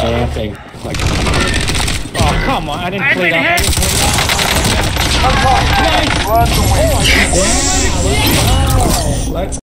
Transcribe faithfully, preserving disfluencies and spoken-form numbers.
camping. Like, oh, come on. I didn't I've play been that. hit. I didn't play that. Nice. Run the win. Yeah, let's go. Let's